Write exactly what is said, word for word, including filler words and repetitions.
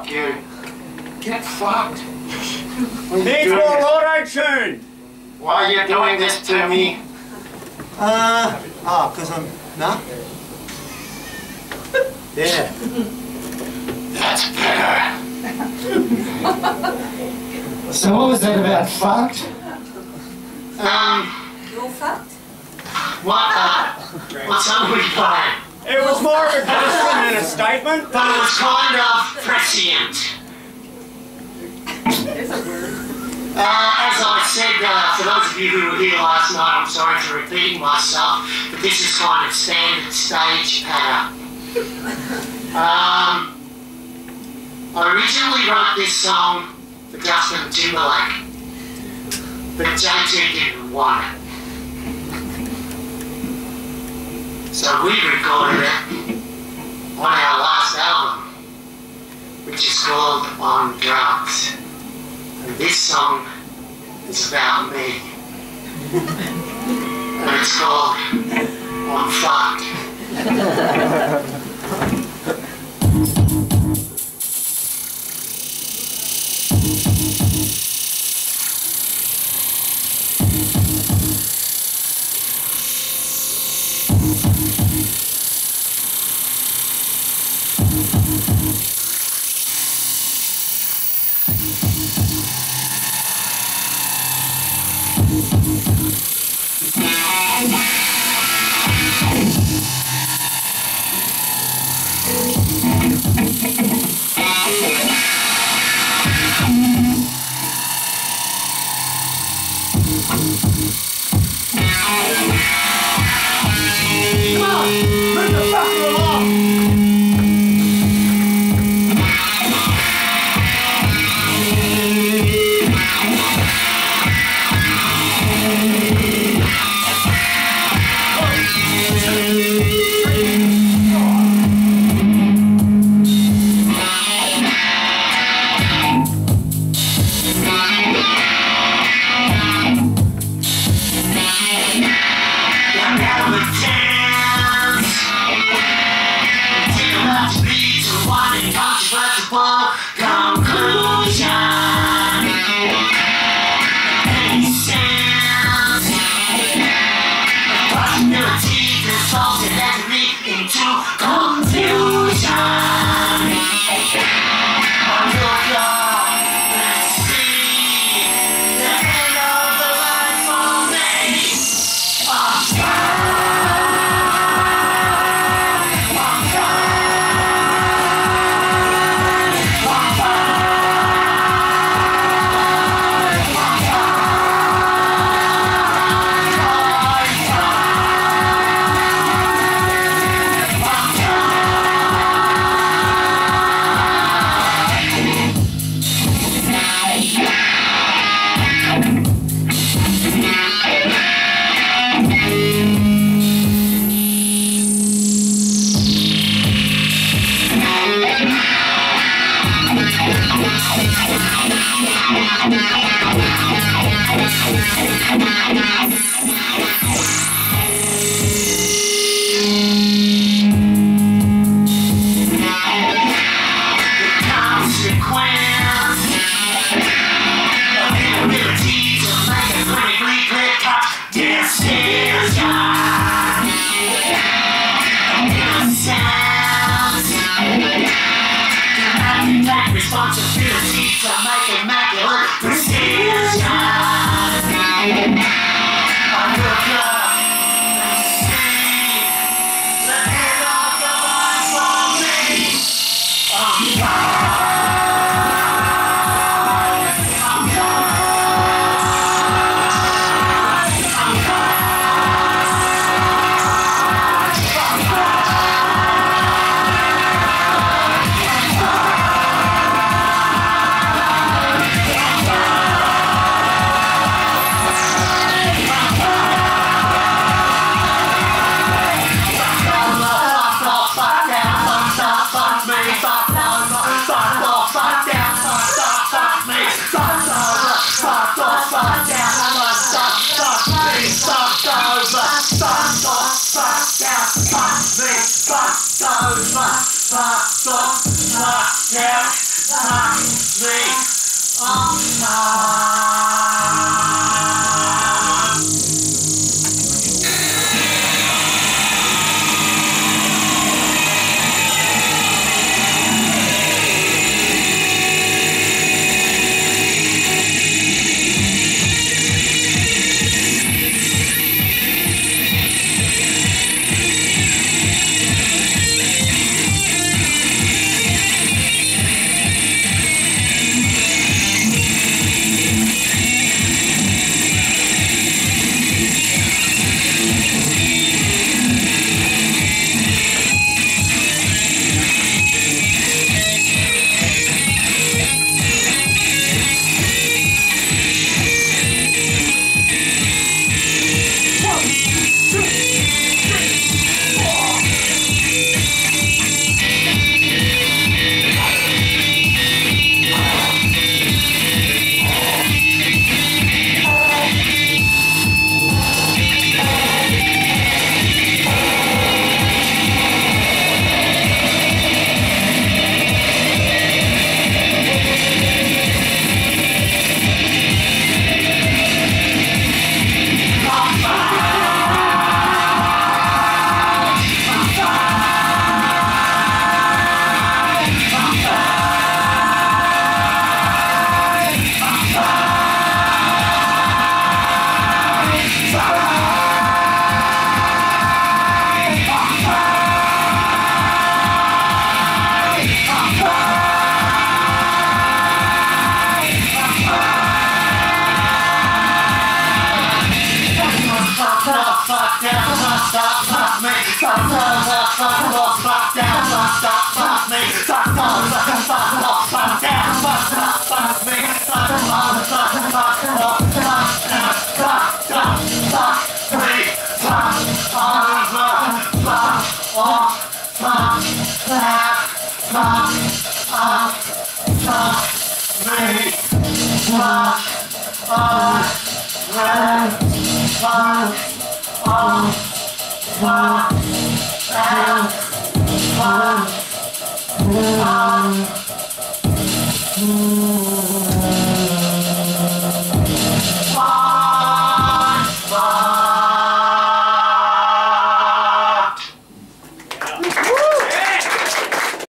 Fuck you. Get fucked. Need more autotune. Why are you doing this to me? Uh, oh, because I'm, no? Yeah. That's better. So what was that about fucked? Um, You're fucked? what, uh, what song were you playing? It was more of a question than a statement. But it was kind of prescient. There's a word. Uh, as I said, uh, for those of you who were here last night, I'm sorry for repeating myself, but this is kind of standard stage patter. Um, I originally wrote this song for Justin Timberlake, but J T didn't want it. So we recorded it on our last album, which is called On Drugs. And this song is about me. And it's called I'm Fucked. Responsibility to make immaculate precision. I look up and see the end of the line for me. I'm gone. I'm gone. I'm gone. Fuck over, fuck off, fuck down. Mm-hmm.